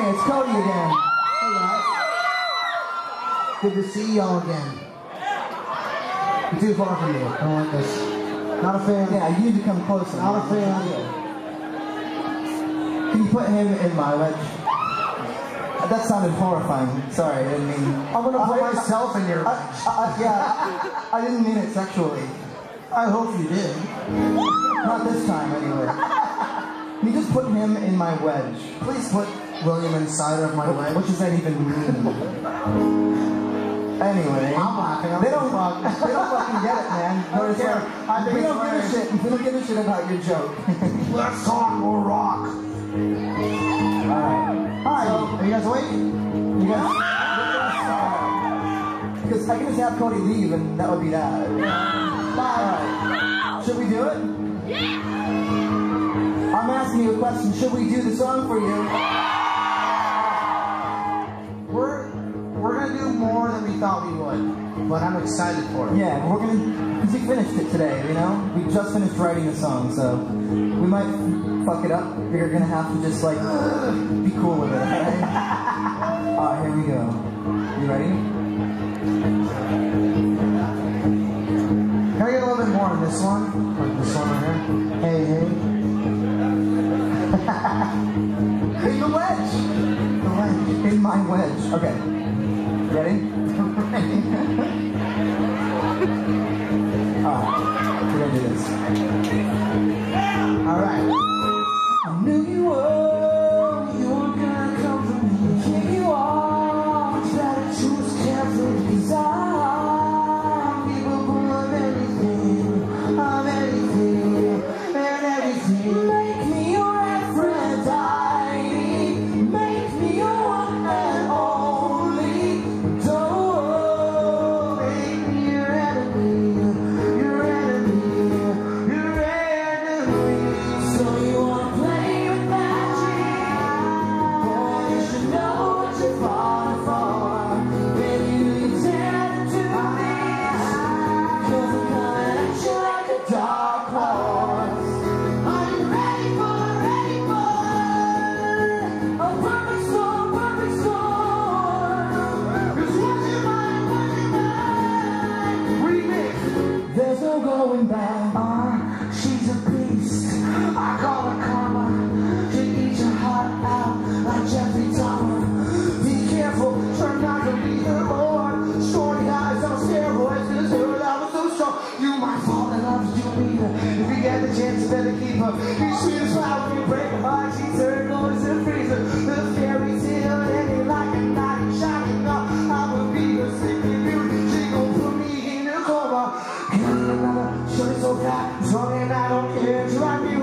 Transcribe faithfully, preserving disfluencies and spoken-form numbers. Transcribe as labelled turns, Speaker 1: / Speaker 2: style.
Speaker 1: Hey, it's Cody again.
Speaker 2: Hey guys. Good to see y'all again. You're too far from me. I don't like this. Not a fan.
Speaker 1: Yeah, you need to come closer.
Speaker 2: Not a fan.
Speaker 1: Can you put him in my wedge? That sounded horrifying. Sorry, I didn't mean...
Speaker 2: I'm gonna put
Speaker 1: I,
Speaker 2: myself in your
Speaker 1: I, I, yeah, I didn't mean it sexually.
Speaker 2: I hope you did.
Speaker 1: Not this time, anyway. Can you just put him in my wedge?
Speaker 2: Please put William inside of my
Speaker 1: What,
Speaker 2: wedge.
Speaker 1: what does that even mean? Anyway,
Speaker 2: I'm laughing. I'm
Speaker 1: they don't,
Speaker 2: fuck.
Speaker 1: they don't fucking get it, man.
Speaker 2: I don't care. I think
Speaker 1: we
Speaker 2: it's
Speaker 1: don't give a
Speaker 2: hilarious.
Speaker 1: shit. We don't give a shit about your joke.
Speaker 2: Let's talk more rock.
Speaker 1: Alright. Hi.
Speaker 2: So, are you guys awake?
Speaker 1: You guys, because I can just have Cody leave and that would be that. Alright. Should we do it? Yeah. I'm asking you a question. Should we do the song for you?
Speaker 2: We're we're gonna do more than we thought we would, but I'm excited for it.
Speaker 1: Yeah, we're gonna, because we finished it today, you know? We just finished writing the song, so we might fuck it up. We're gonna have to just like, be cool with it, okay? Alright, here we go. You ready?
Speaker 2: Can I get a little bit more on this one? Like this one right here? Hey, hey.
Speaker 1: In the wedge!
Speaker 2: The wedge.
Speaker 1: In my wedge. Okay. Ready? Alright, we're gonna do this.
Speaker 2: Alright.
Speaker 1: I knew you were, you were gonna come for me. Here you are, try to choose carefully, cause I'm capable of anything, of anything, and everything. Make me your friend, I make me your one and only. Don't make me your enemy, your enemy, your enemy. So you wanna play with magic? Boy, you should know what you're falling for. Baby, do you dare to do this? Cause I'm coming at you like a dark horse. Are you ready for, ready for a perfect storm, perfect storm? Cause what's your mind, what's your mind? Remix. There's no going back. Uh, she's a beast. I call her karma. She eats your heart out like Jeffrey Dahmer. Be careful, try not to be her lord. Shorty eyes on steroids, cause her love is so strong. You might fall in love, you need her. If you get the chance, you better keep her. You sweet as flower, when you break her heart, she's her gold as a freezer. The fairy tale ending like a knight shining up. I will be her sleeping beauty. She gon' put me in a coma. Give me another, shorty so fat, strong and I don't care. Drive me